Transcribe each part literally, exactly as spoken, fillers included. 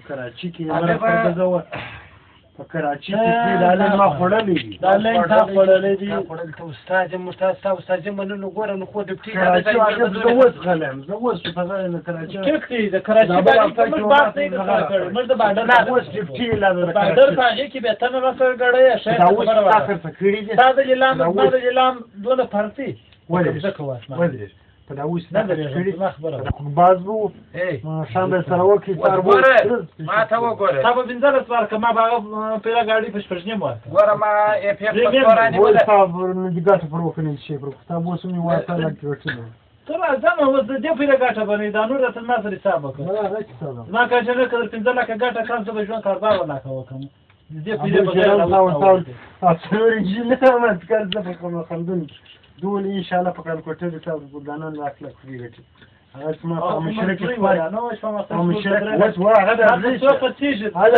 کراچي کې یوه فرده زه په کراچي کې دا لین ما خوړلی دي دا لین تا خوړلی دي خوړل ته استاد یم ورته ستا استاد یم منلو ګوره نو خو ډپټي کراچي هغه زه اوس غلی یم زه اوس په ځای نه کراچي ټیک دی د کراچي باندې موږ بحث نه کړی موږ د بارډر نه اوس ډپټي لا د بارډر باندې کې به تنه راسره ګړی شي دا اوس تاخر څه کړي دي دا د اعلان دا د اعلان دونه فرتي ولې څه کوه ولې په دا اوس نه کړی خبره باز وو شام به سره وکی تر وګوره ما ته وګوره تا به بنځل سوار کما باغ پیرا ګاډي په شپږنی مو ګوره ما اف اف پورانه ولا صاحب نه دیګه پر وکنه شي پر کتاب اوس می واسه لا کېټل تر ځم اوس دې پیرا ګاټه باندې دا نور ته ما سره حساب وکړه ما راځي صاحب ما کاجه نه کړ پنځه لکه ګاټه کار ته به ژوند کاربار ولا کوم دې پیرا بغیر اصلوري جنه ما تکل زه کوم خندون دول ان شاء الله په کال کوټه د تاسو ګلانان راخله کوي غټي هغه ما مشرک وایي نو شو ما مشرک وس وا هذا هذا سوف تيجي هذا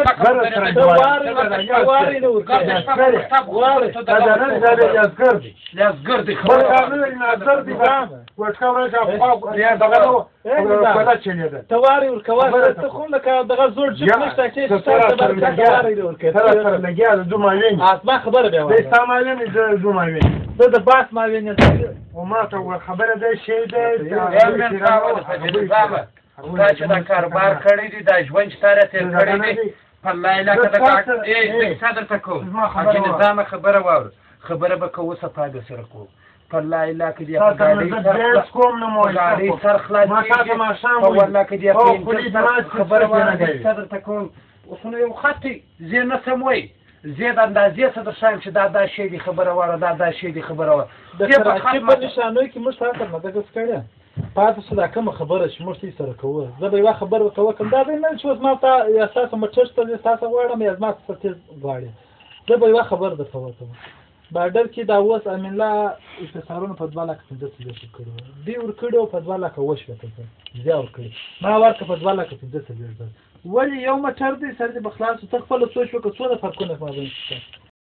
واري نور هذا هذا يذكر يذكر دي خبر وتكون جاب يا دغه ولا شيء ده تواري والكواسه تخون لك دغه زور جيب نشته كيف تواري وركه ترى ترى لقيا زوماوين اسمع خبر بيا ده سامالين زوماوين ده د باس ما ویني وما تو خبره ده شی ده من تاول فجزامه دا چې دا کاروبار کړی دی دا ژوند ستاره تیر کړی دی په لایله کې دا اے صدر تکو چې نظام خبره واور خبره به کوو صفاده سره کو په لایله کې دی په ګاډي کوم نه مو ګاډي سر خلاص ما تاسو ما شام په ولا کې دی په خبره واور صدر تکو وسنو یو خطي زینه سموي زید اندازې صدر شایم چې دا دا شی دی خبره واره دا دا شی دی خبره واره د کراچي په نشانوي کې موږ سره نه دغه سکړه پاتې صدا کوم خبره چې موږ سره کوو زه به یو خبر وکوم کوم دا نه چې ما ته احساس مټشت ته تاسو غواړم یا ما څه تیز غواړم زه به یو خبر درته وکم بارډر کې دا اوس امین الله استثارونه په دوه لک پنځه څلوېښت کړو دی ور کړو په دوه لک وشوته زه ور کړی ما ورته په دوه لک پنځه څلوېښت ولې یو مټر دی سر دې بخلاص ته خپل سوچ وکړه څو د فرقونه ما بین